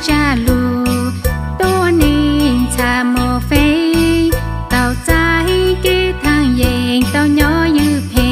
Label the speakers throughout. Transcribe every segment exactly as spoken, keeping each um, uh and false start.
Speaker 1: cha lu tôi nên cha mồ phê tao trái cái thằng yên tao nhỏ như phê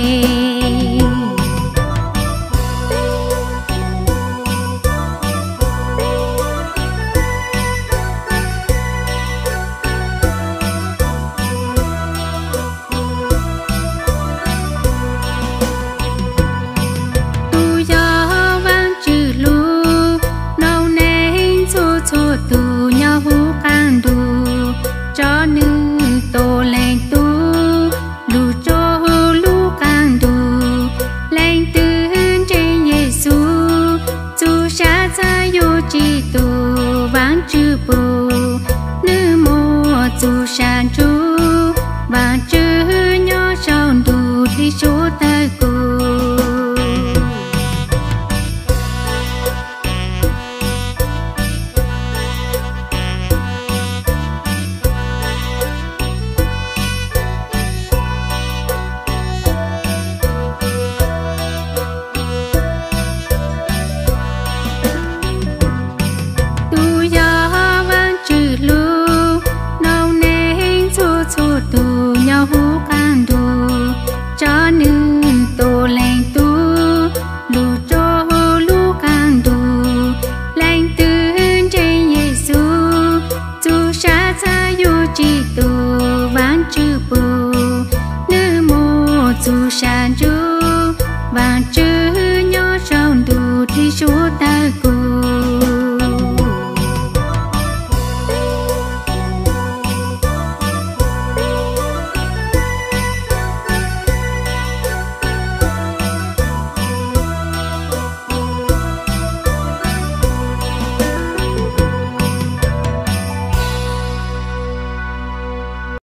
Speaker 1: tu nhau hú can du cho nữ tô lên tu lu cho lu can du lên tư trên Giêsu tu sa cha yo chi tu vang chư bu